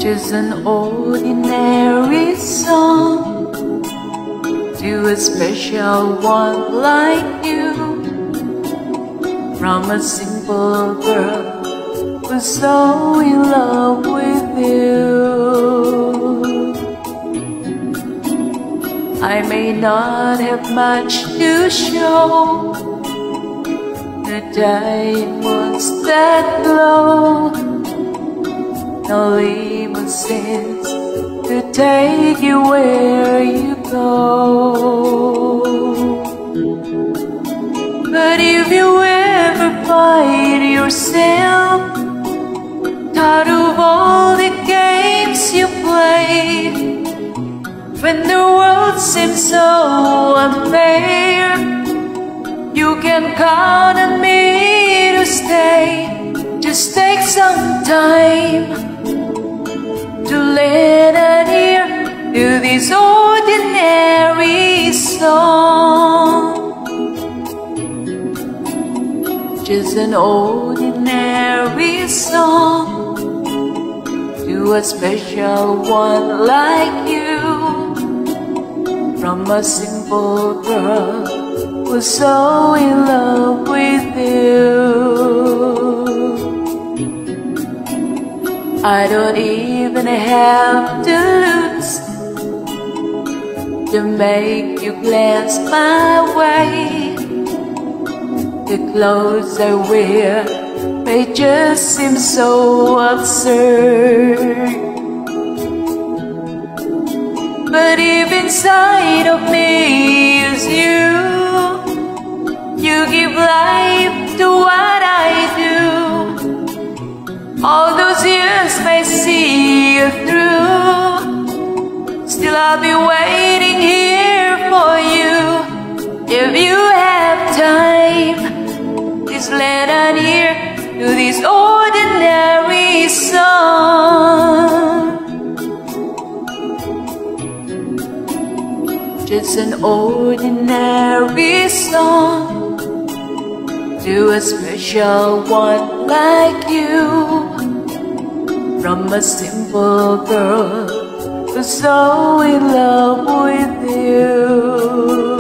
Just an ordinary song to a special one like you, from a simple girl who's so in love with you. I may not have much to show, the diamonds that glow, no limousines to take you where you go. But if you ever find yourself tired of all the games you play, when the world seems so unfair, you can count on me to stay. Just take some time to lend an ear to this ordinary song. Just an ordinary song to a special one like you, from a simple girl who's so in love with you. I don't even have to lose to make you glance my way. The clothes I wear may just seem so absurd, but if inside of me is you, you give life to what I do. All those years may see you through, still I'll be waiting here for you. If you have time, please lend an ear to this ordinary song. Just an ordinary song to a special one like you, from a simple girl who's so in love with you.